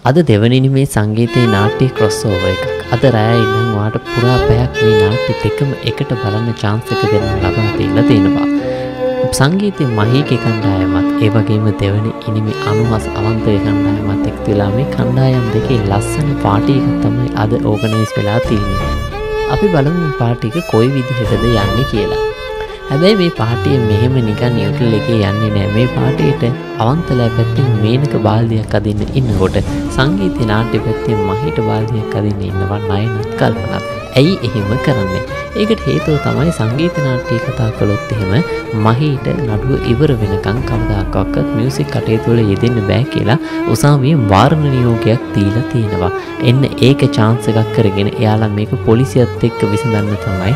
අද දෙවනිනි මේ සංගීතයේ නාට්‍ය ක්‍රොස් ඕවර් එකක්. අද රෑ ඉඳන් ඔයාලට පුරා පැයක් මේ නාට්‍යෙත් එකම එකට බලන්න chance එක දෙන්න ලබා දීලා තියෙනවා. සංගීතයේ මහීගේ කණ්ඩායමත් ඒ වගේම දෙවනි ඉනිමි අනුහස් අවන්තේ කණ්ඩායමත් එක්ක වෙලා මේ කණ්ඩායම් දෙකේ ලස්සන පාටි එකක් තමයි අද ඕගනයිස් වෙලා තියෙන්නේ. අපි බලමු පාටි එක කොයි විදිහටද යන්නේ කියලා. හැබැයි මේ පාටිය මෙහෙම නිකන් නියුට්‍රල් එකේ යන්නේ නැහැ. මේ පාටියට අවන්තලා පැත්තෙන් මේනක බාල්දියක් අදින්න ඉන්නකොට සංගීත නාට්‍ය පැත්තෙන් මහීට බාල්දියක් අදින්න ඉන්නවා නයනත් කල්පනාත්. ඇයි එහෙම කරන්නේ? ඒකට හේතුව තමයි සංගීත නාට්‍ය කතා කළොත් එහෙම මහීට නඩුව ඉවර වෙනකන් කවදාකවත් මියුසික් කටයුතු වල යෙදෙන්න බෑ කියලා උසාවියෙන් වාරණ නියෝගයක් දීලා තියෙනවා. එන්න ඒක chance එකක් කරගෙන එයාලා මේක පොලිසියත් එක්ක විසඳන්න තමයි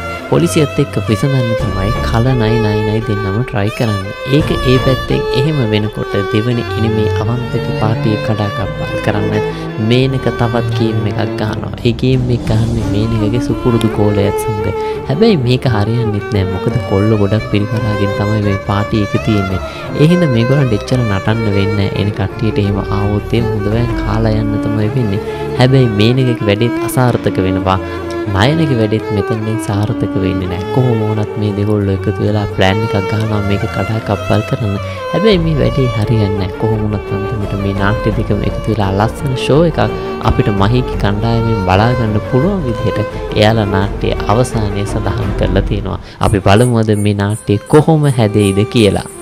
කල නයි දෙන්නම try කරන්නේ. ඒක ඒ පැත්තෙන් එහෙම වෙනකොට දෙවනි ඉනිමේ අවන්තක පාටිය කඩාකප්පල් කරන්න මේනක තවත් ගේම් එකක් ගන්නවා. ඒ ගේම් එක ගන්නේ මේනකගේ සුපුරුදු කෝලයක් සමග. හැබැයි මේක හරියන්නේ නැහැ. මොකද කොල්ල ගොඩක් පිරිවරාගෙන තමයි මේ පාටි එක තියෙන්නේ. ඒ හින්දා මේගොල්ලන් දෙච්චර නටන්න වෙන්නේ නැහැ. එන කට්ටියට එහෙම ආවොත් එහෙම හොඳවැන් කාලා යන්න තමයි වෙන්නේ. හැබැයි මේනකගේ වැඩේත් අසාර්ථක වෙනවා. නයනගේ වැඩෙත් මෙතනින් සාර්ථක වෙන්නේ නැහැ. කොහොම වුණත් මේ දෙගොල්ලෝ එකතු වෙලා ප්ලෑන් එකක් ගන්නවා මේක කඩාකප්පල් කරන්න. හැබැයි මේ වැඩේ හරියන්නේ නැහැ. කොහොම වුණත් අන්තිමට මේ නාට්‍ය දෙකම එකතු වෙලා ලස්සන ෂෝ එකක් අපිට මහීගේ කණ්ඩායමෙන් බලා ගන්න පුළුවන් විදිහට එයාලා නාට්‍යයේ අවසානයේ සඳහන් කරලා තියෙනවා. අපි බලමු අද මේ නාට්‍ය කොහොම හැදෙයිද කියලා.